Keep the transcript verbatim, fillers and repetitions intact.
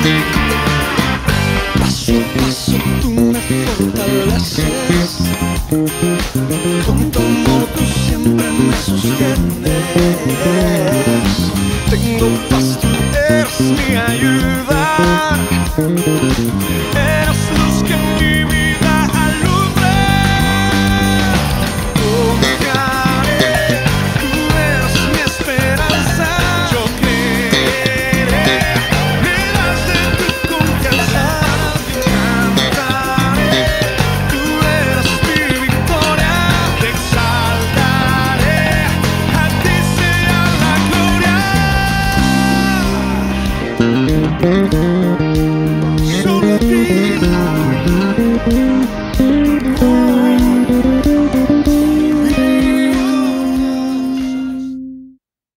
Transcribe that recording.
Paso a paso tú me fortaleces, con tu amor tú siempre me sostienes. Tengo paz, tú eres mi ayuda.